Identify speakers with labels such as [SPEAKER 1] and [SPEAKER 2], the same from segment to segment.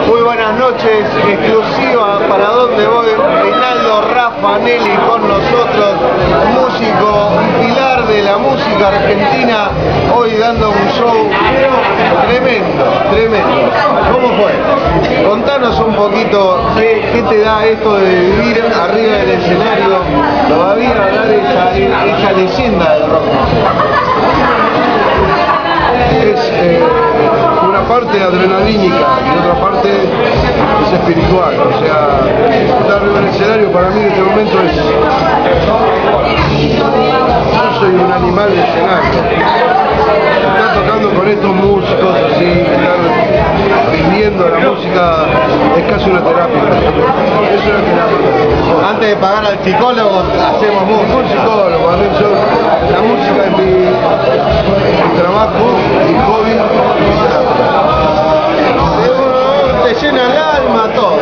[SPEAKER 1] Muy buenas noches, exclusiva para donde voy, Reinaldo Raffanelli con nosotros, músico, un pilar de la música argentina, hoy dando un show tremendo, tremendo. ¿Cómo fue? Contanos un poquito qué te da esto de vivir arriba del escenario, todavía hablar de esa leyenda del rock.
[SPEAKER 2] Es una parte adrenalínica y otra parte es espiritual, o sea, estar arriba del escenario para mí en este momento es... Yo soy un animal de escenario, estar tocando con estos músicos así, estar viviendo la música es casi una terapia, es una terapia.
[SPEAKER 1] Antes de pagar al psicólogo hacemos música.
[SPEAKER 2] Un psicólogo, la música es mi trabajo, mi hobby.
[SPEAKER 1] Te llena el alma, todo.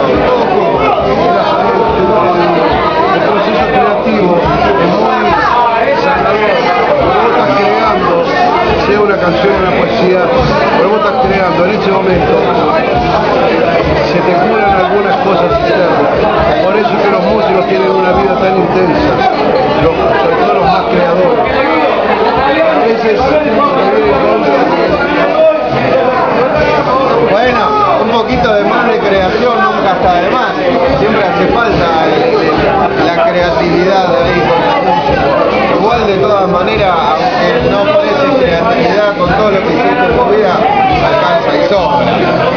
[SPEAKER 2] El proceso creativo es muy sanador. Cuando vos estás creando, sea una canción o una poesía, cuando vos estás creando en ese momento, se te curan algunas cosas externas. Por eso es que los músicos tienen una vida tan intensa, sobre todo los más creadores. A veces
[SPEAKER 1] bueno, un poquito de más de creación nunca está de más. Siempre hace falta la creatividad ahí con el músico. Igual de todas maneras, aunque no parece creatividad con todo lo que hiciste en tu vida, alcanza y sobra.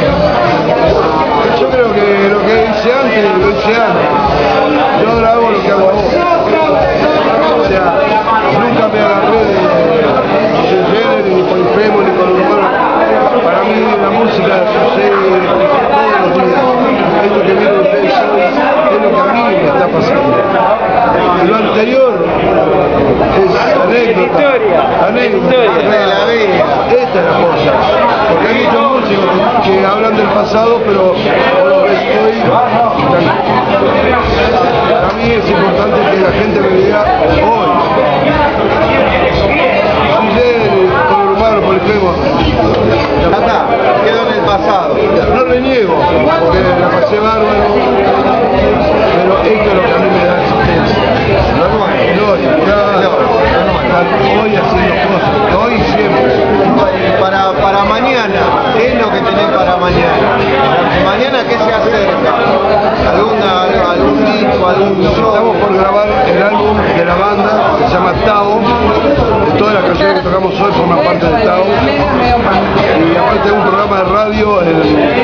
[SPEAKER 2] yo creo que lo que hice antes, lo hice antes. Yo ahora hago lo que hago ahora. O sea, nunca me agarré de género, ni polifemo, ni con urbano. Para mí la música sucede todos los días. Esto que vienen ustedes hoy es lo que a mí me está pasando. Lo anterior es anécdota.
[SPEAKER 1] De la vida.
[SPEAKER 2] Esta es la cosa. Porque hay muchos músicos que hablan del pasado, pero vos lo ves hoy. Para mí es importante que la gente me vea hoy. Con urbano, polifemo.
[SPEAKER 1] Ya está, quedó en el pasado.
[SPEAKER 2] No reniego, porque la pasé bárbaro, pero esto es lo que a mí me da existencia. Hoy haciendo cosas, hoy y siempre.
[SPEAKER 1] Para mañana, ¿qué es lo que tenés para mañana? Mañana, ¿qué se acerca? ¿Algún disco, algún show?
[SPEAKER 2] Estamos por grabar el álbum de la banda que se llama Tao. Todas las canciones que tocamos hoy forman parte de Tao. Y aparte de un programa de radio en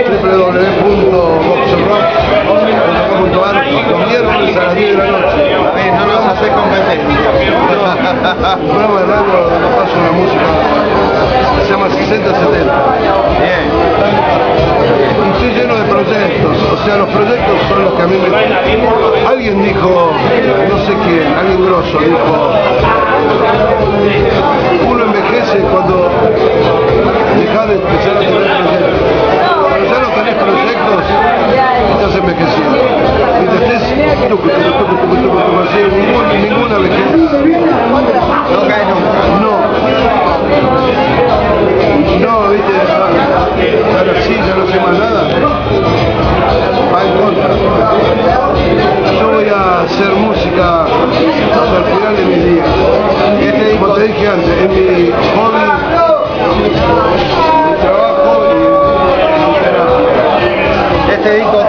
[SPEAKER 2] www.boxrock.com.ar los viernes a las 10 de la noche.
[SPEAKER 1] No nos haces competencia.
[SPEAKER 2] Un programa de radio donde paso una música que se llama 60-70.
[SPEAKER 1] Bien.
[SPEAKER 2] Y estoy lleno de proyectos, o sea, los proyectos son los que a mí me... Alguien dijo, no sé quién, alguien grosso dijo, uno envejece cuando deja de empezar a tener proyectos. Cuando ya no tenés proyectos, estás envejeciendo. Y te estés ninguna vejez.
[SPEAKER 1] No cae nunca.
[SPEAKER 2] No, viste, ahora sí, ya no sé más nada. Va en contra. Yo voy a hacer música hasta el final de mi día. Como te dije antes, es mi hobby, mi trabajo y mi terapia.
[SPEAKER 1] Este disco